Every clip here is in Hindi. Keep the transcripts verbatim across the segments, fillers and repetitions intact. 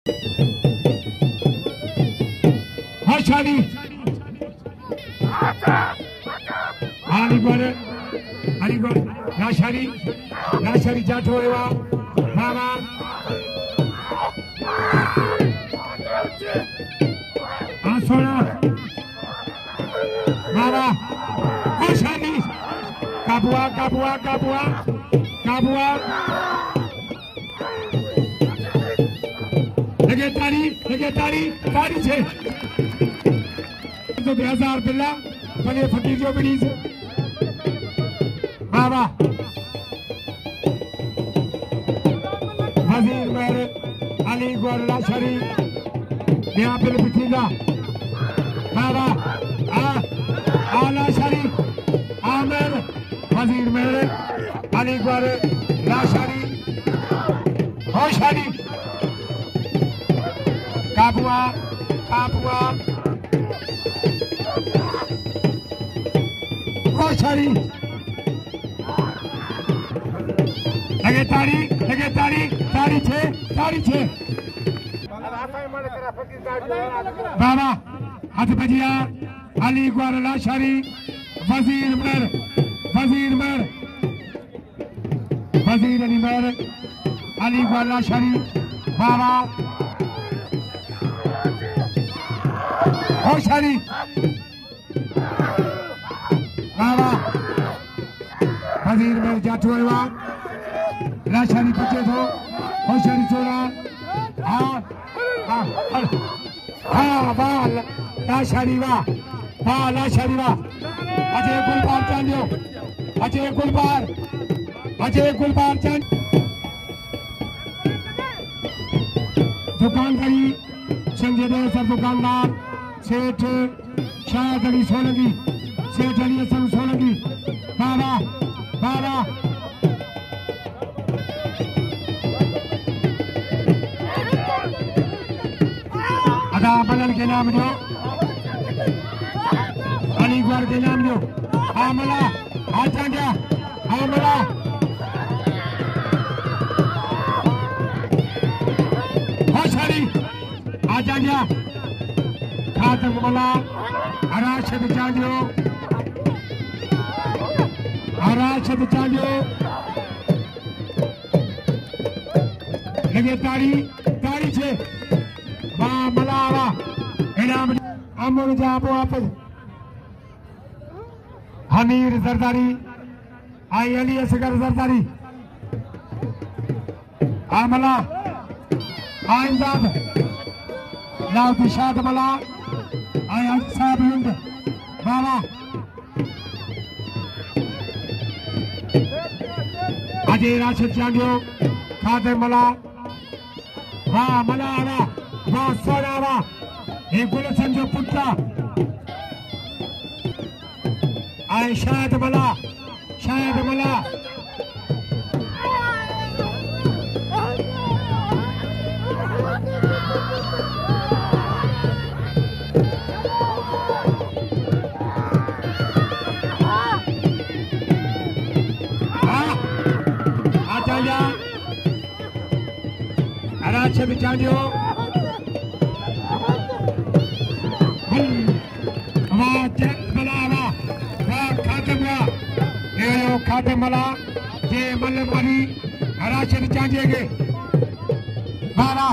Hashani Ali Gore Ali Gore Nashari Nashari Jatoewa Mama Asona Mama Hashani Kabua Kabua Kabua Kabua लगे तारी लगे तारी तारी छे तो बेहजार बिल्ला बने फकीर जो बड़ी से बाबा वजीर मेरे अली गोरला शरी यहाँ पे बिठीला बाबा आ आला शरी आमिर वजीर मेरे अली गोरला शरी हो शरी Kabua, Kabua, Koshari, lage tari, lage tari, tari che, tari che. Baba, hath bajiya, Ali Gorla Shari, Wazir Mer, Wazir Mer, Wazir Ali Mer, Ali Gorla Shari, Baba. होशारी बाबा वजीर में जाटुएवा लाशारी पचे थो होशारी चोरा हाँ हाँ हाँ बाल लाशारी वा हाँ लाशारी वा अजय गुलबार चांदियो अजय गुलबार अजय गुलबार चांद दुकान करी संजय देव सर दुकानदार सेठ शायद अली सोलंकी सेठ अली हसन सोलंकी बाबा बाबा अदा बदल के नाम दो अली ग्वार के नाम दो आमला आचा गया आमला होशारी आचा गया खातम मला अराशद चांडियो अराशद चांडियो लगे तारी तारी छे बा मलावा इनाम अमर जाबो आपस हमीर जरदारी आई अली असगर जरदारी आमला आइंदाद लाउ दिशाद मला आई साहब लुंड बाबा अजय राशिद चांडियो खाते मला वाह मला वाह वाह सोना वाह ये गुलशन जो पुत्रा आई शायद मला शायद मला अच्छा बिचारियो वाह जग मला वाह वाह खाते मला ये यो खाते मला ये मल्ल मारी अच्छा बिचारिए के वाह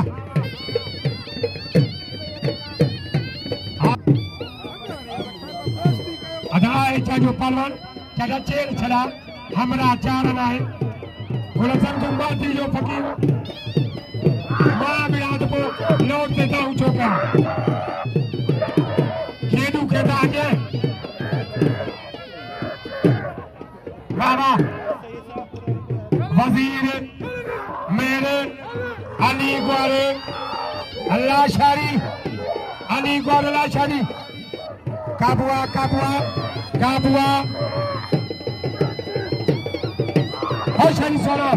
अदाए चाजो पालवन चढ़ा चेल चला हमरा चार ना है गुलशन जुम्बाती जो फकीर माँ भी आज को लौट देता हूँ चौका खेदू कहता आगे बाबा वजीर मेरे अली ग्वारे अल्लाह शारी अली ग्वार अल्लाह शारी काबुआ काबुआ काबुआ हो शारी सोना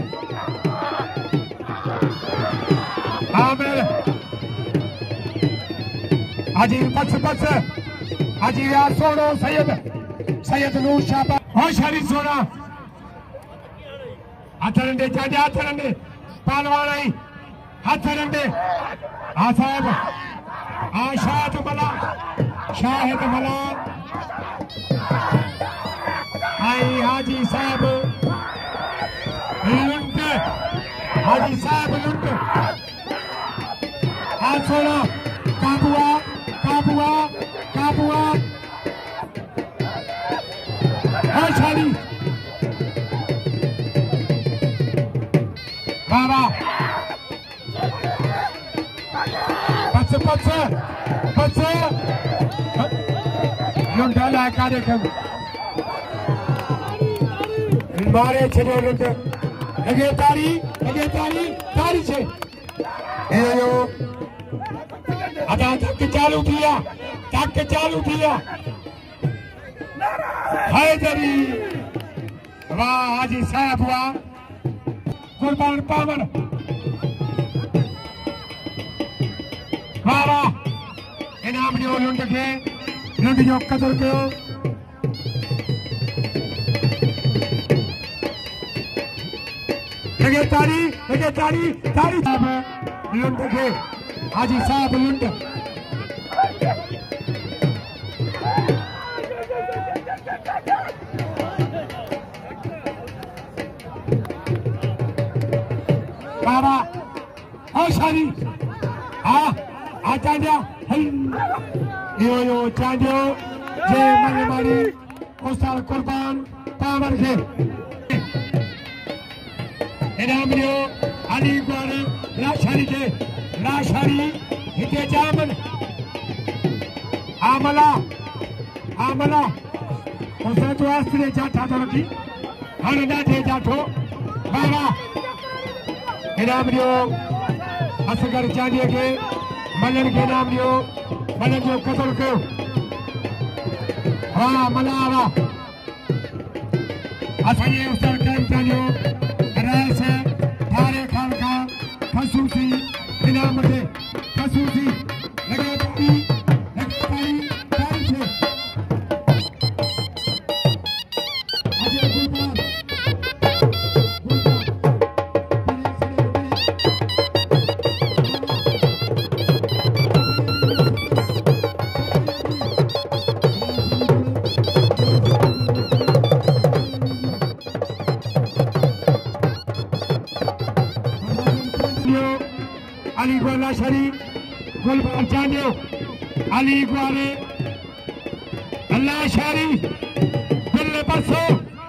आमिर अजीर पक्ष पक्ष अजीर सोनो सैयद सैयद नूर शाबा होशारी सोना हथ नंढे चांडिया हथ नंढे पहलवान आई हथ नंढे आ साहब आ शाहिद मला शाहिद मला आई हाजी साहब लुंट हाजी साहब लुंट आ सोना काबुआ काबुआ काबुआ शादी बाबा पच पच पच लुंडाला कार्यक्रम मारे छे लुंड लगे तारी लगे तारी तारी छे एयो अदा तक चालू किया तक चालू किया हैदरी वाह हाजी साहब वाह कुर्बान पावन वाह वाह इनाम जो लुंड के लुंड जो कदर कयो लगे तारी लगे तारी तारी साहब लुंड के हाजी साहब लुंड बाबा ओ शादी आ आ चांदिया यो यो चांदियो जे मन मारी उस्ताद कुर्बान पावर के इनाम जो अली गोर लाशारी के लाशारी हिते जामन आमला आमला उस्ताद तो आस्ते जाता तो की हर ना थे जातो बाबा इनाम जो असगर चांदिया के मलन के नाम जो मलन जो कतल कयो वाह मलावा असांजे उस्ताद टाइम चांदियो राय से थारे खान का खसूसी इनाम के खसूसी लगे ताली लगे ताली ताली से अजय कुर्बान अली गोला शरी गुलबार चांदियो अली ग्वारे अल्लाह शरी बिल्ले बसो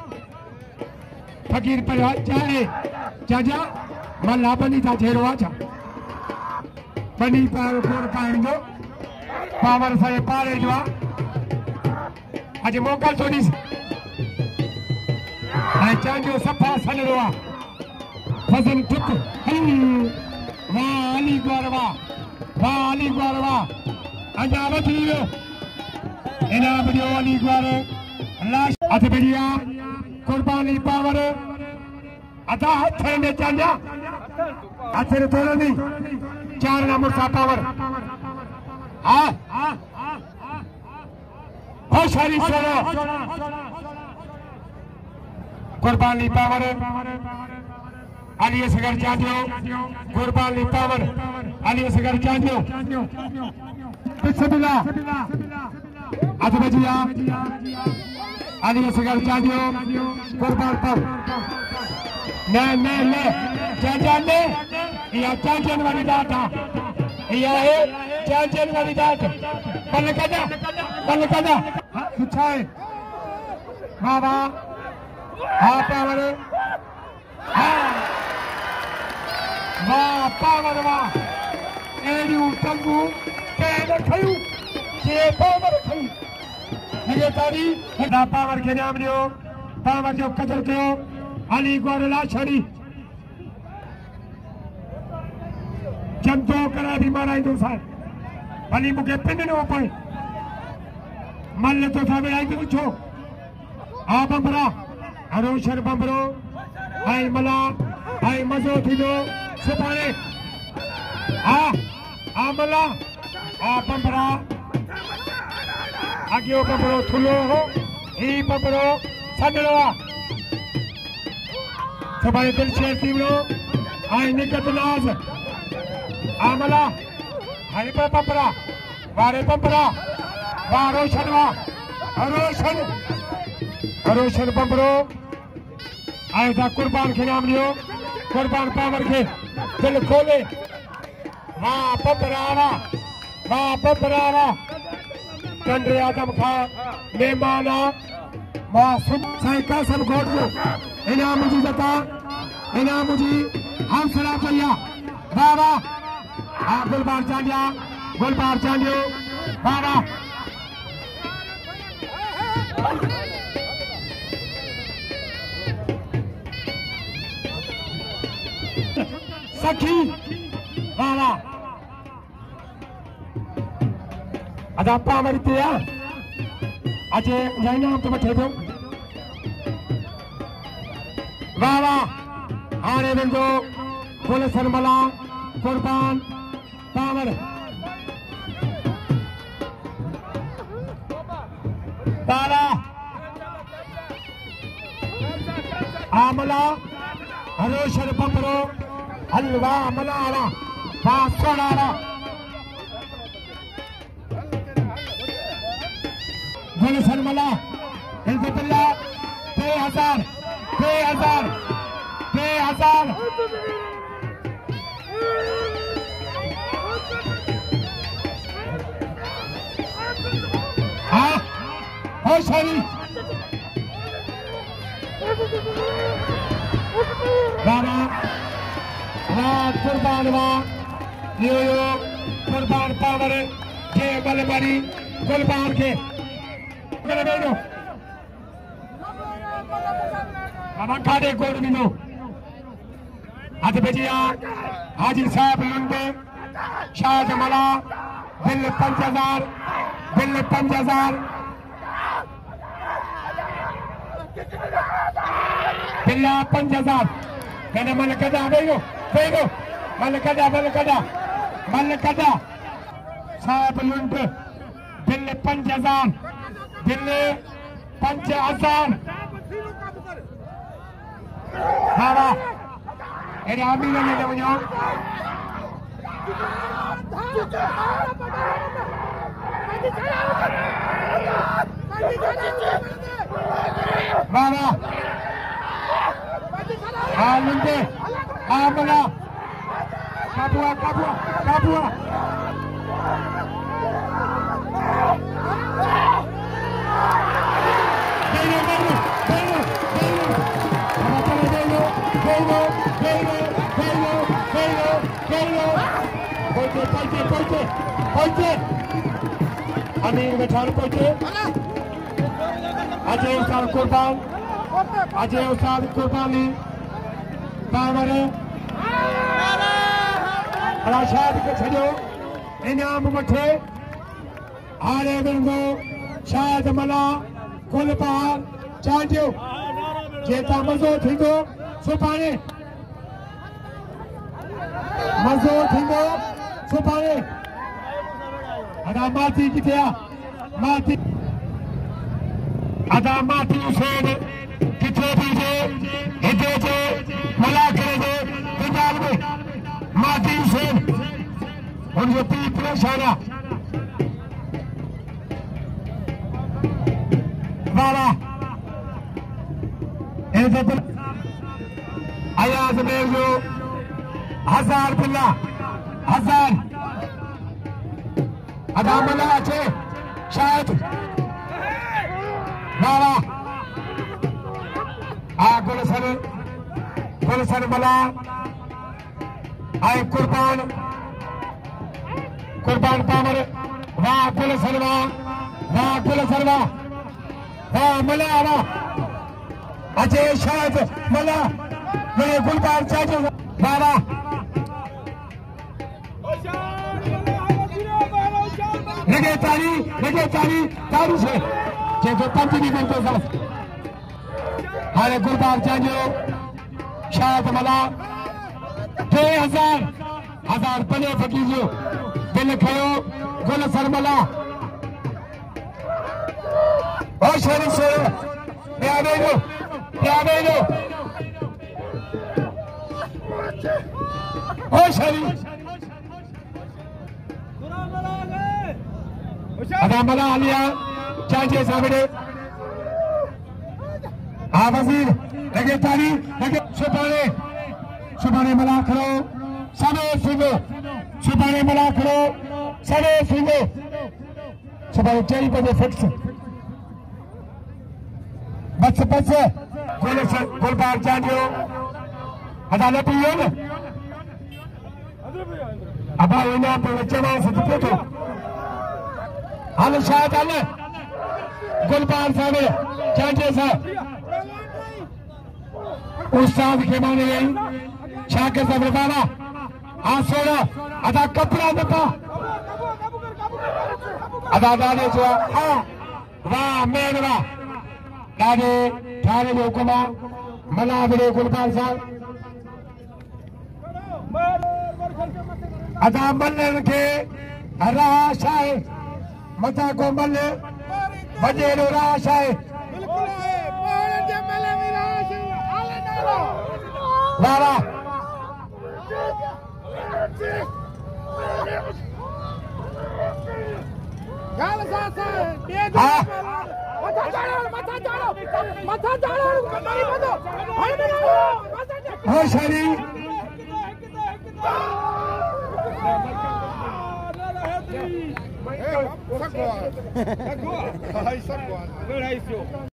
फकीर पर चाहे चाचा मल्ला बनी था छेड़ो आचा बनी पर फोर पाइन दो पावर से पारे जो आज मोकल थोड़ी आई चांदियो सफा सन रोआ फजन टुक वाह अली ग्वारवा वाह अली ग्वारवा अजावत लियो इनाम जो अली ग्वारे लाश अथ बढ़िया कुर्बानी पावर अता हथ में चांदा हथ रे थोड़ा नहीं चार ना मुसा पावर हां हो सारी सोरो कुर्बानी पावर अली असगर चांदियो कुर्बानी पावर अली असगर चांदियो बिस्मिल्लाह अथ बजिया अली असगर चांदियो कुर्बान पर ने ने ने चाचा ने या चाचन वाली दात या है चाचन वाली दात बल कदा बल कदा सुछाए बाबा हां पावर वाह पावर वाह एडियो टंगू के खयू के पावर खयू ये तारी ना पावर के नाम लियो पावर जो कदर कयो अली गोरला छड़ी जंतो करा भी माराई दो साल अली मुके पिन नो पे मल तो था आई तो छो आ बंबरा अरोशर बंबरो आई मला आई मजो थी दो सुपारे आ आमला आ बंबरा आगे बंबरो थुलो हो ई बंबरो सडलो सुपारे दिल शेर तीवड़ो आई निकत नाज आमला हरे पे पंपरा वारे पंपरा वाह रोशन वाह रोशन रोशन पंपरो आए था कुर्बान के नाम लियो कुर्बान पावर के दिल खोले वाह पंपरा वाह पंपरा चंद्र आदम खा मेहमाना मां साइका सब घोट दो इनाम मुझे जता इनाम मुझे हौसला भैया वाह वाह हाँ गुलबार चांदिया गुलबार चांदियो वाह वाह सखी वाह वाह अदा पावर ते अजय नाम तो बैठे दो वाह वाह हाणे वेंदो गुलशन मला कुर्बान पावर तारा आमला हरोशर पंपरो हलवा मलारा बासोड़ारा गुलशन मला इल्ला छह हजार छह हजार छह हजार हाँ हो सही राणा रात कुर्बान वाह यो यो कुर्बान पावर के बलबारी गुलबार के खादे गोड़ मिलो हथ बजिया हाजी साहब लुंडे शाह जमला बिल पंच हजार बिल पंच हजार बिल्ला पंच हजार कहने मन कदा बेगो बेगो मन कदा मन कदा मन कदा साहब लुंड बिल पंच हजार बिल पंच हजार हाँ वाह आमी ने ले वञो वाह वाह हाँ लुंडे हाँ बोला काबुआ काबुआ काबुआ बेलो बेलो बेलो बेलो बेलो बेलो बेलो बेलो बेलो बेलो पहुंचे पहुंचे पहुंचे पहुंचे अमीर बैठा पहुंचे अजय उस्ताद कुर्बान अजय उस्ताद कुर्बानी पावर शाद के छो इनाम वठे हारे वेंदो शाद मला गुलबार चांदियो जेता मज़ो थींदो सुभाणे मज़ो थींदो सुभाणे अदा माती किथे आहे माती अदा माती हुसैन किथे बि जे हिते जे मुलाक़े जे पंजाब में माती हुसैन हुनजो पीउ परेशान आहे वाला अयाज में जो हजार बिल्ला हजार अदा मला अचे शायद वाला आ गुलशन गुलशन मला आए कुर्बान कुर्बान पावर वाह गुलशन वाह वाह गुलशन वाह वाह मला वाह अजय शायद मला मेरे गुलबार चाचो बाबा लगे तारी लगे तारी तारू से जेको पंच दी बनतो साफ हारे गुलबार चाचो शायद मला टे हजार हजार पने फकीजो बिल खयो गुल सरमला ओ शरीफ से या बेलो या बेलो ओ शरीफ अदा मला आलिया चाचे सामने हाँ वजीर लगे ताली लगे सुपाने सुपाने मला करो सारे सुनो सुपाने मला करो सारे सुनो सुपाने चाई बजे फिक्स बस बस गोल गोल बार जानियो अदालत हुई है अब इन्हें पर चढ़ा सकते तो हाल शायद हाल गोल बार सारे चाचे सा उस्ताद के माने गई शाके सब बाबा हाथ सोना अदा कपड़ा दपा अदा दाने जो हाँ वाह मेन वाह दाने थाने जो हुक्मा मना बड़े गुलपाल साहब अदा मल्लन के राश है मता को मल्ले बजेरो राश है वारा गाल सासा बेद मथा जाड़ो मथा जाड़ो मथा जाड़ो नहीं बदो हल बनाओ हो शरी सकवा सकवा हाय सकवा लड़ाई से